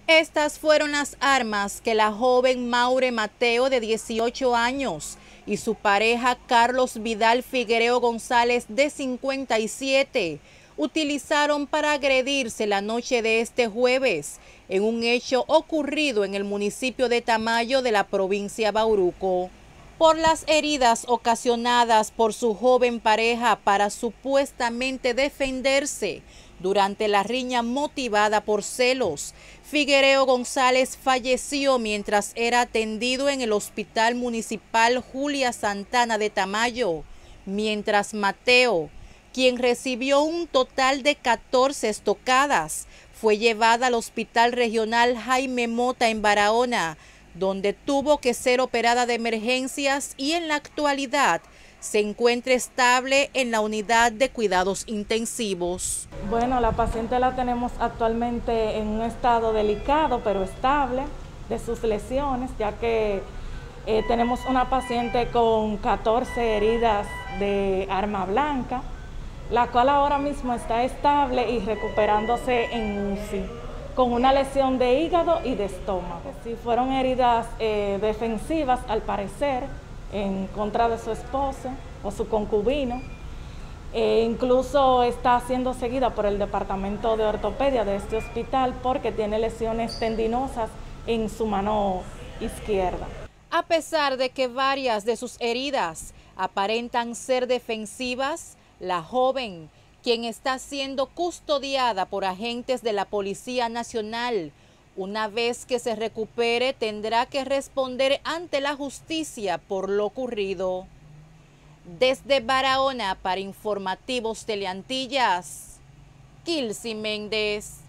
Estas fueron las armas que la joven Maure Mateo, de 18 años, y su pareja Carlos Vidal Figuereo González, de 57, utilizaron para agredirse la noche de este jueves, en un hecho ocurrido en el municipio de Tamayo de la provincia Bauruco. Por las heridas ocasionadas por su joven pareja para supuestamente defenderse durante la riña motivada por celos, Figuereo González falleció mientras era atendido en el Hospital Municipal Julia Santana de Tamayo, mientras Mateo, quien recibió un total de 14 estocadas, fue llevada al Hospital Regional Jaime Mota en Barahona, donde tuvo que ser operada de emergencias y en la actualidad se encuentra estable en la unidad de cuidados intensivos. Bueno, la paciente la tenemos actualmente en un estado delicado pero estable de sus lesiones, ya que tenemos una paciente con 14 heridas de arma blanca, la cual ahora mismo está estable y recuperándose en UCI, con una lesión de hígado y de estómago. Sí, fueron heridas defensivas, al parecer, en contra de su esposo o su concubino. Incluso está siendo seguida por el departamento de ortopedia de este hospital porque tiene lesiones tendinosas en su mano izquierda. A pesar de que varias de sus heridas aparentan ser defensivas, la joven, quien está siendo custodiada por agentes de la Policía Nacional, una vez que se recupere tendrá que responder ante la justicia por lo ocurrido. Desde Barahona para Informativos Teleantillas, Kilsi Méndez.